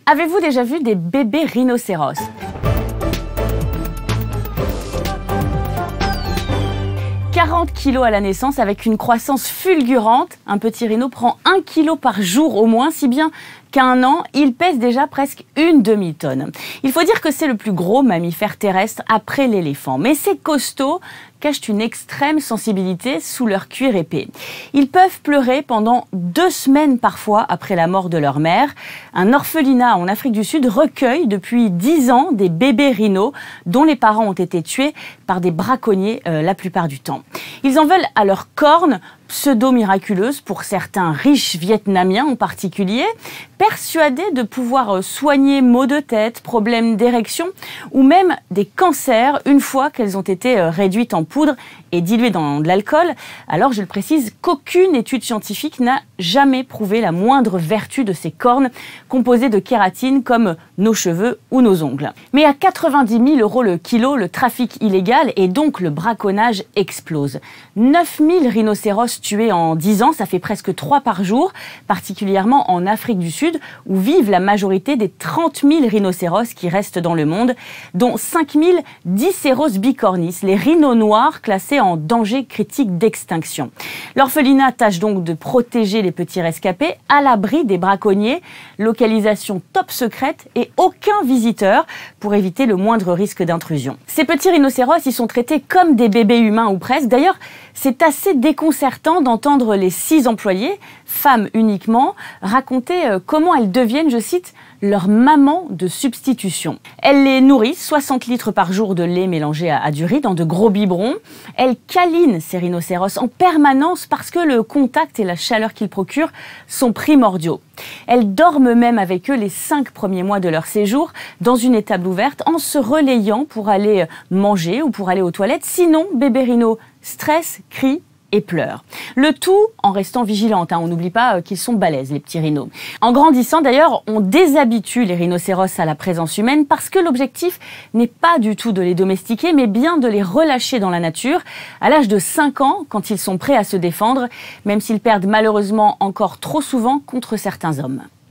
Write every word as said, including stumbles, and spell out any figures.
Avez-vous déjà vu des bébés rhinocéros? quarante kilos à la naissance avec une croissance fulgurante. Un petit rhino prend un kilo par jour au moins, si bien qu'à un an, il pèse déjà presque une demi-tonne. Il faut dire que c'est le plus gros mammifère terrestre après l'éléphant. Mais ces costauds cachent une extrême sensibilité sous leur cuir épais. Ils peuvent pleurer pendant deux semaines parfois après la mort de leur mère. Un orphelinat en Afrique du Sud recueille depuis dix ans des bébés rhinos dont les parents ont été tués par des braconniers euh, la plupart du temps. Ils en veulent à leurs cornes, pseudo-miraculeuses pour certains riches Vietnamiens en particulier, persuadés de pouvoir soigner maux de tête, problèmes d'érection ou même des cancers une fois qu'elles ont été réduites en poudre et diluées dans de l'alcool. Alors je le précise qu'aucune étude scientifique n'a jamais prouvé la moindre vertu de ces cornes composées de kératine comme nos cheveux ou nos ongles. Mais à quatre-vingt-dix mille euros le kilo, le trafic illégal et donc le braconnage explose. neuf mille rhinocéros tués en dix ans, ça fait presque trois par jour, particulièrement en Afrique du Sud, où vivent la majorité des trente mille rhinocéros qui restent dans le monde, dont cinq mille Diceros bicornis, les rhinos noirs classés en danger critique d'extinction. L'orphelinat tâche donc de protéger les petits rescapés à l'abri des braconniers, localisation top secrète et aucun visiteur pour éviter le moindre risque d'intrusion. Ces petits rhinocéros, ils sont traités comme des bébés humains ou presque. D'ailleurs, c'est assez déconcertant d'entendre les six employés, femmes uniquement, raconter comment elles deviennent, je cite, leur maman de substitution. Elles les nourrissent, soixante litres par jour de lait mélangé à, à du riz dans de gros biberons. Elles câlinent ces rhinocéros en permanence parce que le contact et la chaleur qu'ils procurent sont primordiaux. Elles dorment même avec eux les cinq premiers mois de leur séjour dans une étable ouverte en se relayant pour aller manger ou pour aller aux toilettes. Sinon, bébé rhino stresse, crie et pleure. Le tout en restant vigilante. Hein. On n'oublie pas qu'ils sont balèzes, les petits rhinos. En grandissant, d'ailleurs, on déshabitue les rhinocéros à la présence humaine parce que l'objectif n'est pas du tout de les domestiquer, mais bien de les relâcher dans la nature à l'âge de cinq ans, quand ils sont prêts à se défendre, même s'ils perdent malheureusement encore trop souvent contre certains hommes.